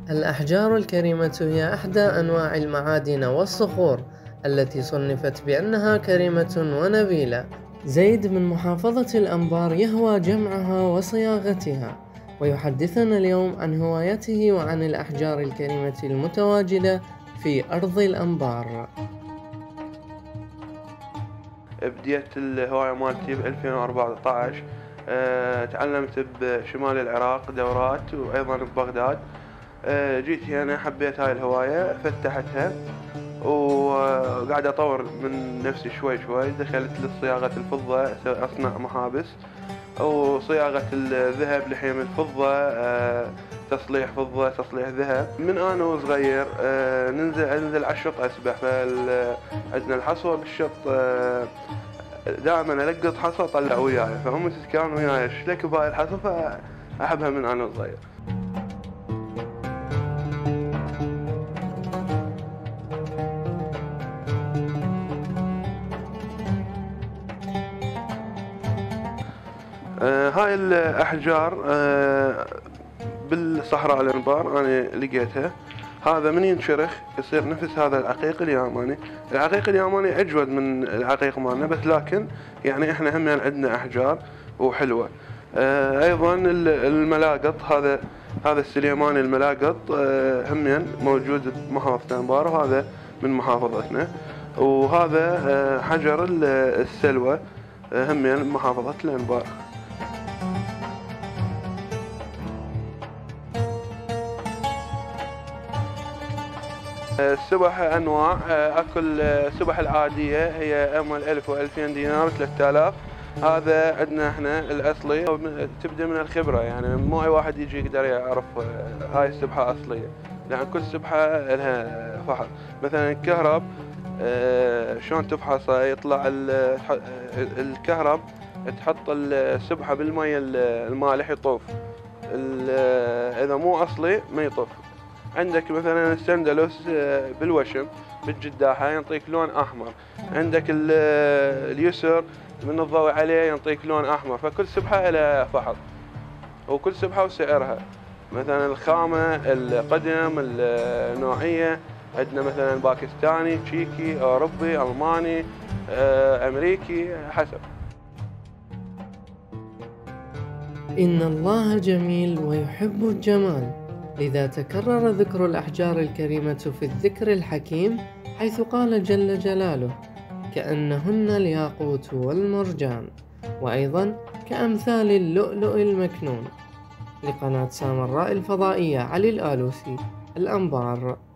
الأحجار الكريمة هي إحدى أنواع المعادن والصخور التي صنفت بأنها كريمة ونبيلة. زيد من محافظة الأنبار يهوى جمعها وصياغتها، ويحدثنا اليوم عن هوايته وعن الأحجار الكريمة المتواجدة في أرض الأنبار. بديت الهواية مالتي ب2014. تعلمت بشمال العراق دورات وأيضا ببغداد. جيت هنا حبيت هاي الهواية فتحتها وقاعد أطور من نفسي شوي شوي. دخلت لصياغة الفضة، أصنع محابس، وصياغة الذهب لحيم الفضة، تصليح فضة تصليح ذهب. من أنا وصغير ننزل على الشط أسبح. عندنا الحصوة بالشط، دائما ألقط حصى أطلع وياي، فأمي تتكلم وياي شلك بهاي الحصى، فأحبها من أنا صغير. هاي الأحجار بالصحراء الأنبار أنا لقيتها. هذا من ينشرخ يصير نفس هذا العقيق الياماني. العقيق الياماني أجود من العقيق مالنا، بس لكن يعني إحنا هم عندنا أحجار وحلوة. أيضا الملاقط، هذا السليماني الملاقط هم موجود بمحافظة الأنبار، وهذا من محافظتنا. وهذا حجر السلوى هم محافظة الأنبار. السبح أنواع. أكو السبح العادية هي أم 1000 و2000 دينار 3000. هذا عندنا احنا الأصلي. تبدأ من الخبرة، يعني مو أي واحد يجي يقدر يعرف هاي السبحة أصلية، لأن كل سبحة لها فحص. مثلا الكهرب شلون تفحصه؟ يطلع الكهرب تحط السبحة بالمية المالح يطوف، إذا مو أصلي ما يطوف. عندك مثلا السندلوس بالوشم بالجداحة ينطيك لون أحمر. عندك اليسر من الضوء عليه ينطيك لون أحمر. فكل سبحة لها فحص، وكل سبحة وسعرها. مثلا الخامة، القدم، النوعية. عندنا مثلا باكستاني، تشيكي، أوروبي، ألماني، أمريكي، حسب. إن الله جميل ويحب الجمال، لذا تكرر ذكر الأحجار الكريمة في الذكر الحكيم، حيث قال جل جلاله: كأنهن الياقوت والمرجان، وأيضا كأمثال اللؤلؤ المكنون. لقناة سامراء الفضائية، علي الآلوسي، الأنبار.